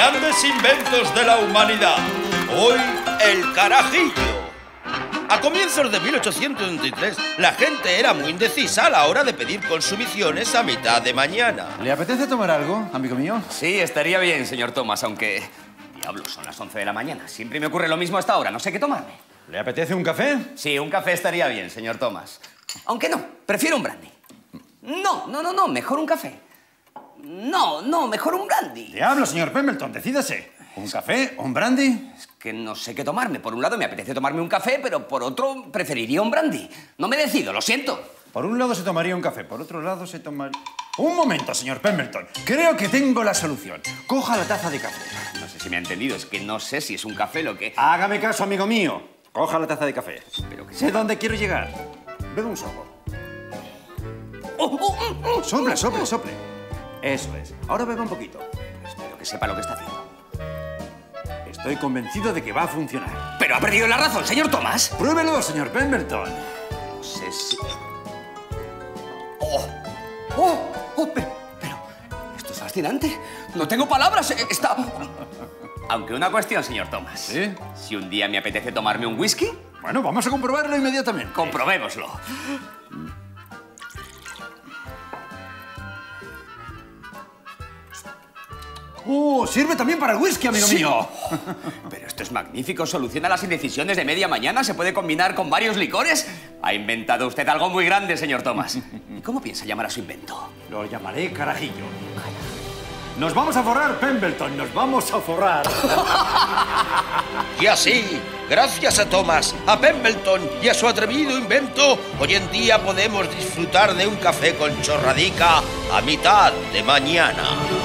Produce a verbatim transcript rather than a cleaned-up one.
Grandes inventos de la humanidad. Hoy, el carajillo. A comienzos de mil ochocientos veintitrés, la gente era muy indecisa a la hora de pedir consumiciones a mitad de mañana. ¿Le apetece tomar algo, amigo mío? Sí, estaría bien, señor Thomas, aunque... Diablos, son las once de la mañana. Siempre me ocurre lo mismo a esta hora, no sé qué tomarme. ¿Le apetece un café? Sí, un café estaría bien, señor Thomas. Aunque no, prefiero un brandy. No, no, no, no, mejor un café. No, no, mejor un brandy. Diablo, señor Pemberton, decídase. ¿Un café o un brandy? Es que no sé qué tomarme. Por un lado me apetece tomarme un café, pero por otro preferiría un brandy. No me decido, lo siento. Por un lado se tomaría un café, por otro lado se tomaría... Un momento, señor Pemberton. Creo que tengo la solución. Coja la taza de café. No sé si me ha entendido, es que no sé si es un café lo que... Hágame caso, amigo mío. Coja la taza de café. Pero que sé dónde quiero llegar. Beba un sorbo. Oh, oh, oh, oh. Sople, sople, sople. Eso es. Ahora beba un poquito. Espero que sepa lo que está haciendo. Estoy convencido de que va a funcionar. Pero ha perdido la razón, señor Thomas. Pruébelo, señor Pemberton. No sé si... ¡Oh! ¡Oh! ¡Oh! Pero, pero... Esto es fascinante. No tengo palabras. Está... Aunque una cuestión, señor Thomas. ¿Sí? Si un día me apetece tomarme un whisky... Bueno, vamos a comprobarlo inmediatamente. Comprobémoslo. ¡Oh! Sirve también para el whisky, amigo sí. mío. Pero esto es magnífico. Soluciona las indecisiones de media mañana. Se puede combinar con varios licores. Ha inventado usted algo muy grande, señor Thomas. ¿Y cómo piensa llamar a su invento? Lo llamaré carajillo. Nos vamos a forrar, Pemberton. Nos vamos a forrar. Y así, gracias a Thomas, a Pemberton y a su atrevido invento, hoy en día podemos disfrutar de un café con chorradica a mitad de mañana.